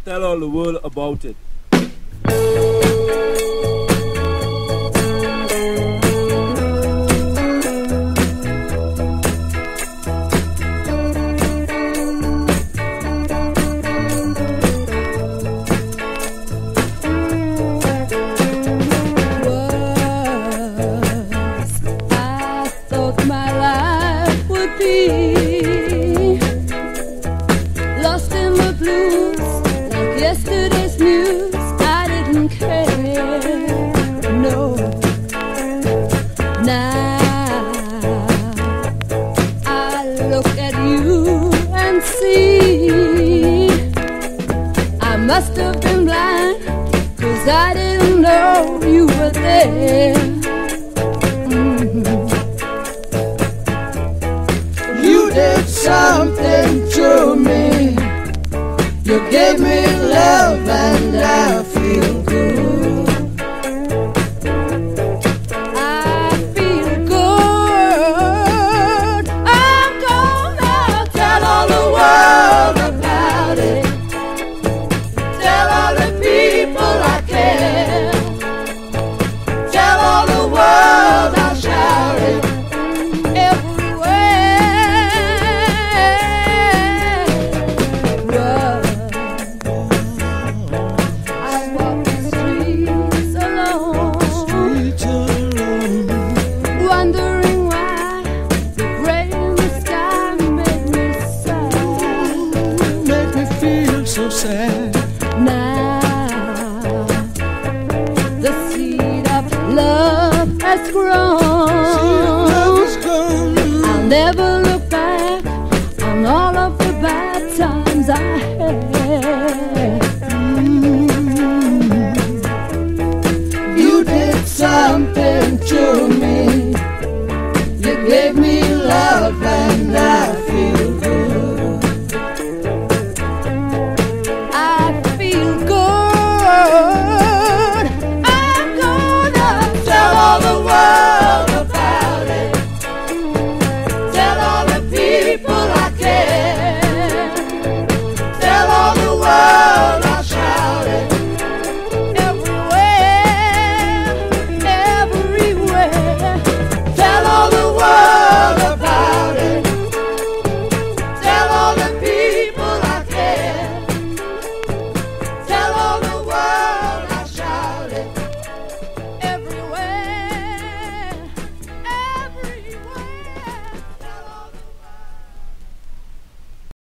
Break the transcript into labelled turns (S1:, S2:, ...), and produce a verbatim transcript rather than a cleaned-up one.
S1: Tell all the world about it.
S2: Lost in the blues, like yesterday's news. I didn't care, no. Now I look at you and see I must have been blind, 'cause I didn't know you were there.
S3: You did something to me. You gave me love and I feel good.
S2: I feel good. I'm gonna
S3: Tell all the world about it. Tell all the people I care. Tell all the world I'll shout it.
S2: Wondering why the gray in the sky made me sad.
S3: Make me feel so sad.